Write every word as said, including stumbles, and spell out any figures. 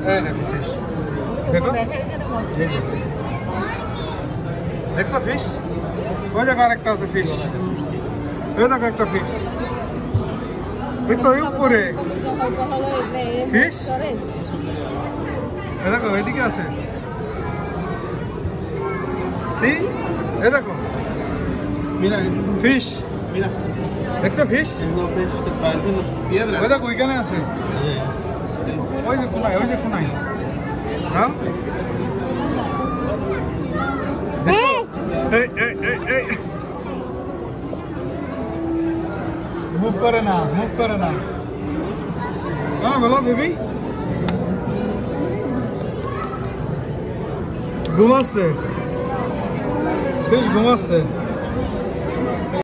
এই দেখো ফিশ, দেখো দেখছো ফিশ, ওই দেখো আরেকটা আছে ফিশ, ওই দেখো একটা ফিশ দেখছো ওই উপরে ফিশ, এই দেখো ওইদিকে আছে সি, এই দেখো Mira, ফিশ mira. দেখছো fish, No fish que parecen piedras. ওই দেখো ওইখানে আছে, ওই যে কোনায়, ওই যে কোনায়, হ্যাঁ এই এই এই এই মুভ করে না, মুভ করে না, হ্যাঁ বলো বেবি, ঘুমাচ্ছে ফিশ, ঘুমাচ্ছে।